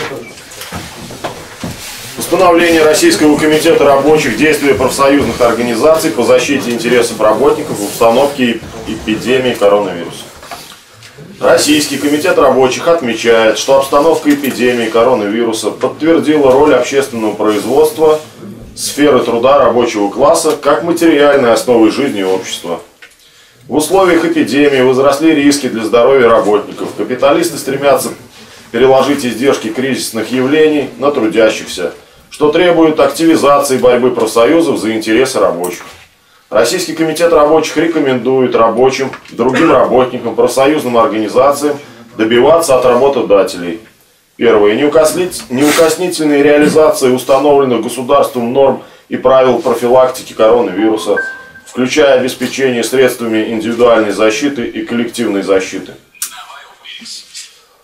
Постановление Российского комитета рабочих, действия профсоюзных организаций по защите интересов работников в обстановке эпидемии коронавируса. Российский комитет рабочих отмечает, что обстановка эпидемии коронавируса подтвердила роль общественного производства, сферы труда рабочего класса как материальной основы жизни общества. В условиях эпидемии возросли риски для здоровья работников. Капиталисты стремятся переложить издержки кризисных явлений на трудящихся, что требует активизации борьбы профсоюзов за интересы рабочих. Российский комитет рабочих рекомендует рабочим, другим работникам, профсоюзным организациям добиваться от работодателей. Первое. Неукоснительной реализации установленных государством норм и правил профилактики коронавируса, включая обеспечение средствами индивидуальной защиты и коллективной защиты.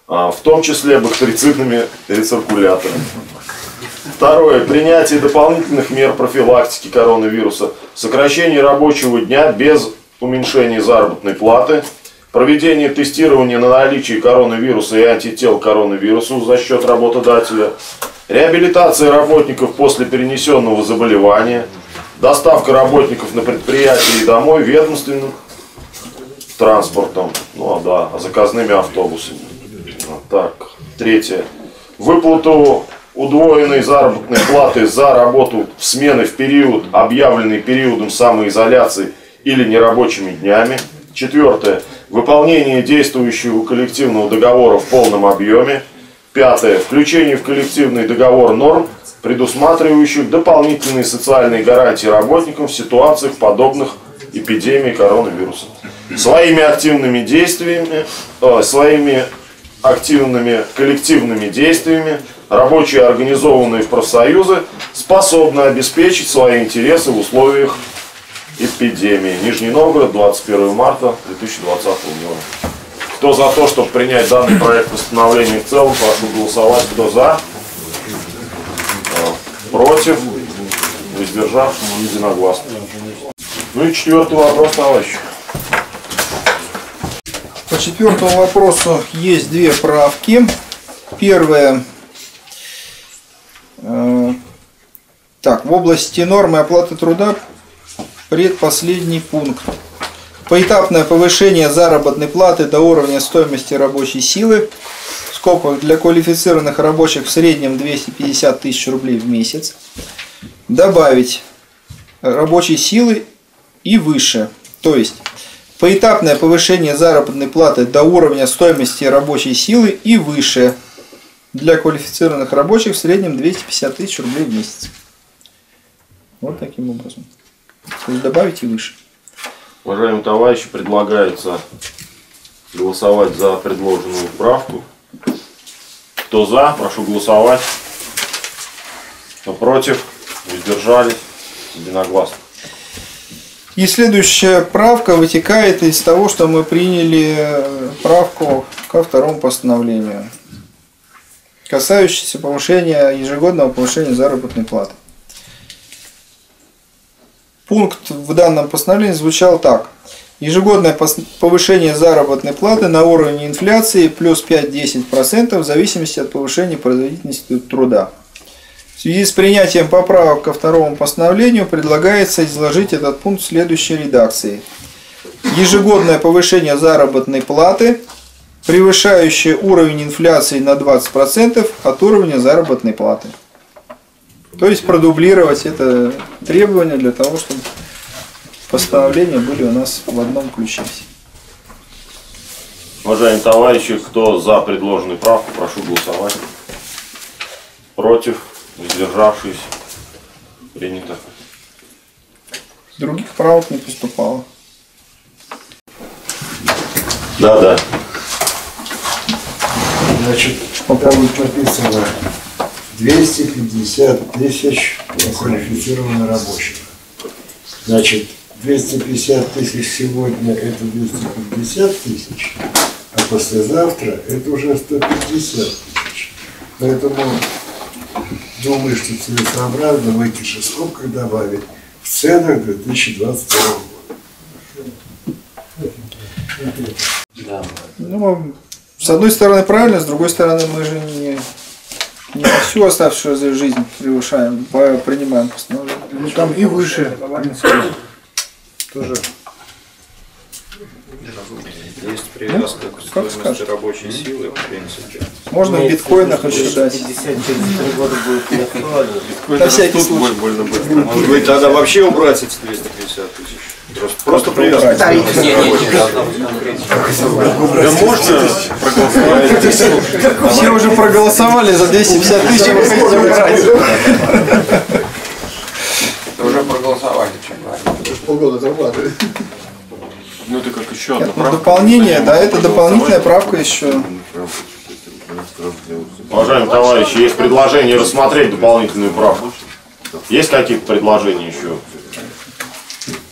в том числе бактерицидными рециркуляторами. Второе. Принятие дополнительных мер профилактики коронавируса, сокращение рабочего дня без уменьшения заработной платы, проведение тестирования на наличие коронавируса и антител к коронавирусу за счет работодателя, реабилитация работников после перенесенного заболевания, доставка работников на предприятие и домой ведомственным транспортом, ну а да, заказными автобусами. Так, третье. Выплату удвоенной заработной платы за работу в смены в период, объявленный периодом самоизоляции или нерабочими днями. Четвертое. Выполнение действующего коллективного договора в полном объеме. Пятое. Включение в коллективный договор норм, предусматривающих дополнительные социальные гарантии работникам в ситуациях, подобных эпидемии коронавируса. Своими активными действиями, э, своими активными коллективными действиями рабочие, организованные в профсоюзы, способны обеспечить свои интересы в условиях эпидемии. Нижний Новгород, двадцать первое марта две тысячи двадцатого года. Кто за то, чтобы принять данный проект постановления в целом, прошу голосовать. Кто за? Против? Воздержавшись? Единогласно. Ну и четвертый вопрос, товарищи. По четвертому вопросу есть две правки. Первая. Э, так, в области нормы оплаты труда предпоследний пункт. Поэтапное повышение заработной платы до уровня стоимости рабочей силы, в скобках для квалифицированных рабочих в среднем двести пятьдесят тысяч рублей в месяц. Добавить рабочей силы и выше. То есть поэтапное повышение заработной платы до уровня стоимости рабочей силы и выше для квалифицированных рабочих в среднем двести пятьдесят тысяч рублей в месяц. Вот таким образом. То есть добавить и выше. Уважаемые товарищи, предлагается голосовать за предложенную правку. Кто за, прошу голосовать. Кто против, воздержались, единогласно. И следующая правка вытекает из того, что мы приняли правку ко второму постановлению, касающейся повышения, ежегодного повышения заработной платы. Пункт в данном постановлении звучал так. Ежегодное повышение заработной платы на уровне инфляции плюс пять-десять процентов в зависимости от повышения производительности труда. В связи с принятием поправок ко второму постановлению предлагается изложить этот пункт в следующей редакции. Ежегодное повышение заработной платы, превышающее уровень инфляции на двадцать процентов от уровня заработной платы. То есть продублировать это требование для того, чтобы постановления были у нас в одном ключе. Уважаемые товарищи, кто за предложенную правку, прошу голосовать. Против, воздержавшись, принято. Других правок не поступало. Да, да. Значит, там написано двести пятьдесят тысяч квалифицированных рабочих. Значит, двести пятьдесят тысяч сегодня это двести пятьдесят тысяч, а послезавтра это уже сто пятьдесят тысяч. Поэтому думаю, что целесообразно в этих же скобках добавить в ценах две тысячи двадцать второго года. Да. Ну, с одной стороны правильно, с другой стороны мы же не, не на всю оставшуюся жизнь превышаем, принимаем постановление. Ну там и выше, в принципе, тоже. Есть привязка ну, к стоимости рабочей силы, в принципе. Можно в биткоинах еще дать. На всякий случай. Может быть, тогда вообще убрать эти двести пятьдесят тысяч? Просто, просто привязка. Да, можно проголосовать. Все уже проголосовали за двести пятьдесят тысяч, вы хотите убрать. Уже проголосовали, чем полгода зарплаты. Ну это как еще одна Нет, правка. Дополнение, да, это дополнительная правка еще. Уважаемые товарищи, есть предложение рассмотреть дополнительную правку. Есть какие-то предложения еще?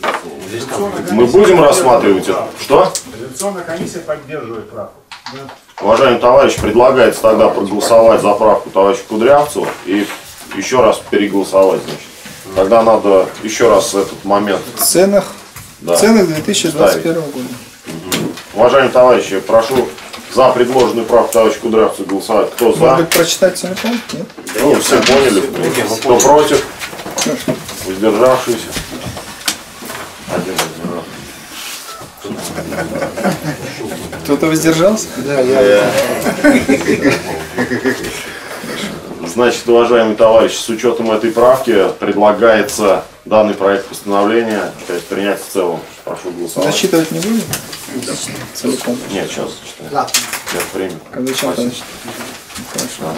Мы будем рассматривать это? Что? Редакционная комиссия поддерживает правку. Уважаемый товарищ, предлагается тогда проголосовать за правку товарища Кудрявцева и еще раз переголосовать, значит. Тогда надо еще раз этот момент. В ценах, да, в ценах две тысячи двадцать первого года. Угу. Уважаемые товарищи, прошу за предложенную правку товарища Кудрявцева голосовать. Кто за? Может быть, прочитать целиком? Нет? Ну, все поняли. Кто против? Воздержавшиеся? Один воздержавшийся. Кто-то воздержался? Да, я. Значит, уважаемые товарищи, с учетом этой правки предлагается данный проект постановления принять в целом. Прошу голосовать. Зачитывать не будем? Да. Целиком? Нет, сейчас зачитаем. Да. Сейчас время. Зачем тогда? Хорошо.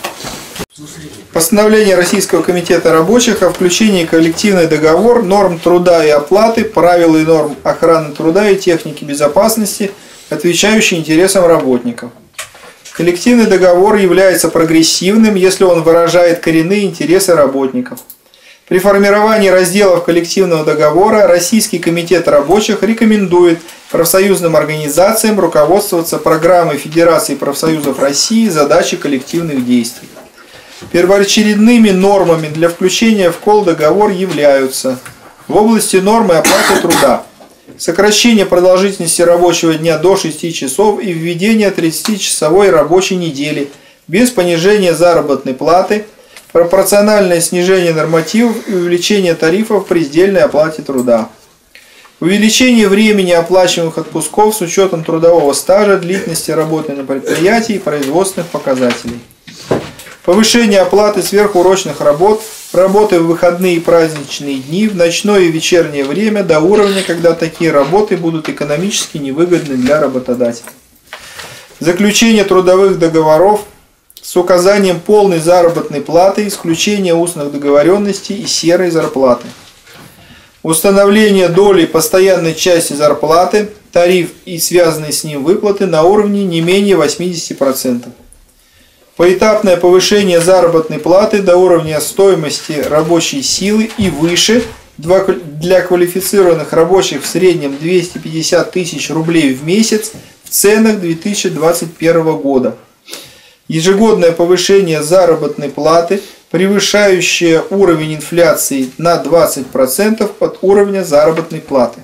Постановление Российского комитета рабочих о включении в коллективный договор норм труда и оплаты, правил и норм охраны труда и техники безопасности, отвечающие интересам работников. Коллективный договор является прогрессивным, если он выражает коренные интересы работников. При формировании разделов коллективного договора Российский комитет рабочих рекомендует профсоюзным организациям руководствоваться программой Федерации профсоюзов России «Задачи коллективных действий». Первоочередными нормами для включения в колл-договор являются в области нормы оплаты труда сокращение продолжительности рабочего дня до шести часов и введение тридцатичасовой рабочей недели без понижения заработной платы, пропорциональное снижение нормативов и увеличение тарифов при сдельной оплате труда. Увеличение времени оплачиваемых отпусков с учетом трудового стажа, длительности работы на предприятии и производственных показателей. Повышение оплаты сверхурочных работ, работы в выходные и праздничные дни, в ночное и вечернее время до уровня, когда такие работы будут экономически невыгодны для работодателя. Заключение трудовых договоров с указанием полной заработной платы, исключение устных договоренностей и серой зарплаты. Установление доли постоянной части зарплаты, тариф и связанные с ним выплаты на уровне не менее восьмидесяти процентов. Поэтапное повышение заработной платы до уровня стоимости рабочей силы и выше для квалифицированных рабочих в среднем двести пятьдесят тысяч рублей в месяц в ценах две тысячи двадцать первого года. Ежегодное повышение заработной платы, превышающее уровень инфляции на двадцать процентов от уровня заработной платы.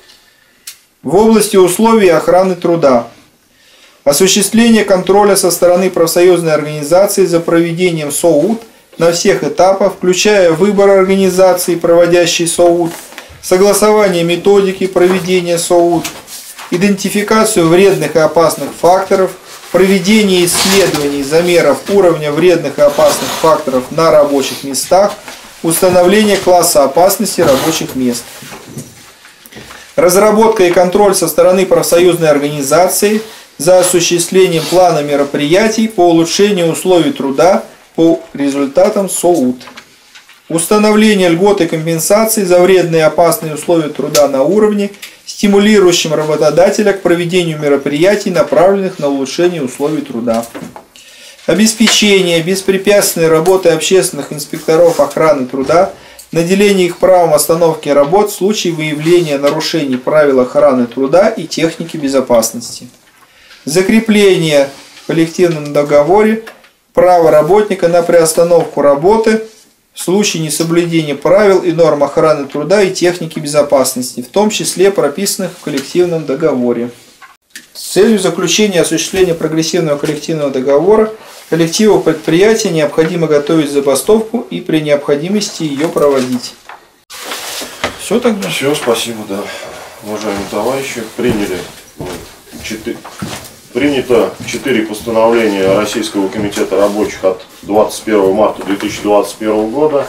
В области условий охраны труда. Осуществление контроля со стороны профсоюзной организации за проведением СОУТ на всех этапах, включая выбор организации, проводящей СОУТ, согласование методики проведения СОУТ, идентификацию вредных и опасных факторов, проведение исследований, замеров уровня вредных и опасных факторов на рабочих местах, установление класса опасности рабочих мест. Разработка и контроль со стороны профсоюзной организации за осуществлением плана мероприятий по улучшению условий труда по результатам СОУТ. Установление льгот и компенсаций за вредные и опасные условия труда на уровне, стимулирующим работодателя к проведению мероприятий, направленных на улучшение условий труда. Обеспечение беспрепятственной работы общественных инспекторов охраны труда, наделение их правом остановки работ в случае выявления нарушений правил охраны труда и техники безопасности. Закрепление в коллективном договоре права работника на приостановку работы в случае несоблюдения правил и норм охраны труда и техники безопасности, в том числе прописанных в коллективном договоре. С целью заключения и осуществления прогрессивного коллективного договора коллективу предприятия необходимо готовить забастовку и при необходимости ее проводить. Все тогда? Все, спасибо, да. Уважаемые товарищи, приняли четыре. Принято четыре постановления Российского комитета рабочих от двадцать первого марта две тысячи двадцать первого года.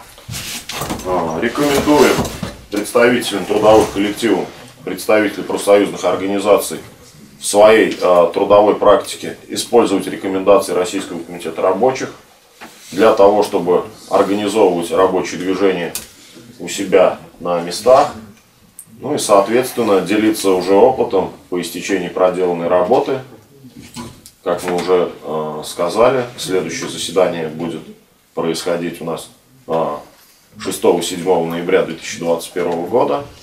Рекомендуем представителям трудовых коллективов, представителей профсоюзных организаций в своей трудовой практике использовать рекомендации Российского комитета рабочих для того, чтобы организовывать рабочее движение у себя на местах. Ну и, соответственно, делиться уже опытом по истечении проделанной работы. Как мы уже э, сказали, следующее заседание будет происходить у нас э, шестого-седьмого ноября две тысячи двадцать первого года.